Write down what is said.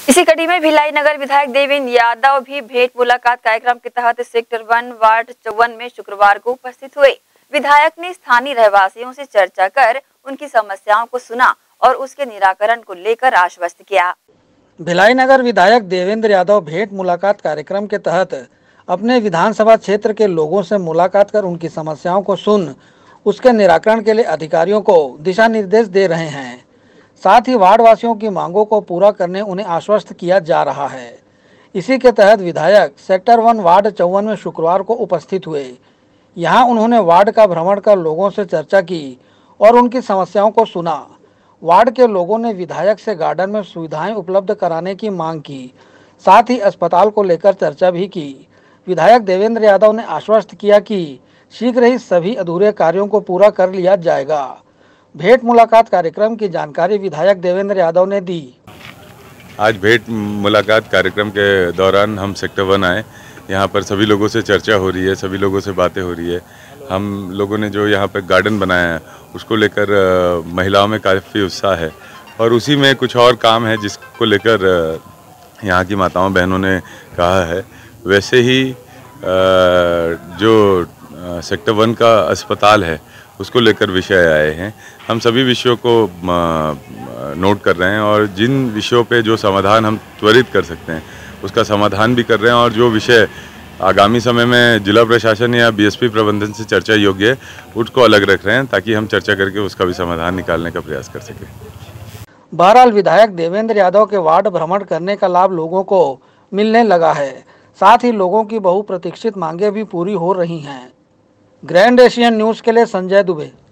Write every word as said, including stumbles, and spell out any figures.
इसी कड़ी में भिलाई नगर विधायक देवेंद्र यादव भी भेंट मुलाकात कार्यक्रम के तहत सेक्टर वन वार्ड चौवन में शुक्रवार को उपस्थित हुए। विधायक ने स्थानीय रहवासियों से चर्चा कर उनकी समस्याओं को सुना और उसके निराकरण को लेकर आश्वस्त किया। भिलाई नगर विधायक देवेंद्र यादव भेंट मुलाकात कार्यक्रम के तहत अपने विधानसभा क्षेत्र के लोगों से मुलाकात कर उनकी समस्याओं को सुन उसके निराकरण के लिए अधिकारियों को दिशा निर्देश दे रहे हैं। साथ ही वार्ड वासियों की मांगों को पूरा करने उन्हें आश्वस्त किया जा रहा है। इसी के तहत विधायक सेक्टर वन वार्ड चौवन में शुक्रवार को उपस्थित हुए। यहां उन्होंने वार्ड का भ्रमण कर लोगों से चर्चा की और उनकी समस्याओं को सुना। वार्ड के लोगों ने विधायक से गार्डन में सुविधाएं उपलब्ध कराने की मांग की, साथ ही अस्पताल को लेकर चर्चा भी की। विधायक देवेंद्र यादव ने आश्वस्त किया कि शीघ्र ही सभी अधूरे कार्यों को पूरा कर लिया जाएगा। भेंट मुलाकात कार्यक्रम की जानकारी विधायक देवेंद्र यादव ने दी। आज भेंट मुलाकात कार्यक्रम के दौरान हम सेक्टर वन आए। यहाँ पर सभी लोगों से चर्चा हो रही है, सभी लोगों से बातें हो रही है। हम लोगों ने जो यहाँ पर गार्डन बनाया है उसको लेकर महिलाओं में काफ़ी उत्साह है और उसी में कुछ और काम है जिसको लेकर यहाँ की माताओं बहनों ने कहा है। वैसे ही जो सेक्टर वन का अस्पताल है उसको लेकर विषय आए हैं। हम सभी विषयों को नोट कर रहे हैं और जिन विषयों पे जो समाधान हम त्वरित कर सकते हैं उसका समाधान भी कर रहे हैं और जो विषय आगामी समय में जिला प्रशासन या बीएसपी प्रबंधन से चर्चा योग्य है उसको अलग रख रहे हैं ताकि हम चर्चा करके उसका भी समाधान निकालने का प्रयास कर सकें। बहरहाल विधायक देवेंद्र यादव के वार्ड भ्रमण करने का लाभ लोगों को मिलने लगा है। साथ ही लोगों की बहुप्रतीक्षित मांगे भी पूरी हो रही हैं। ग्रैंड एशियन न्यूज़ के लिए संजय दुबे।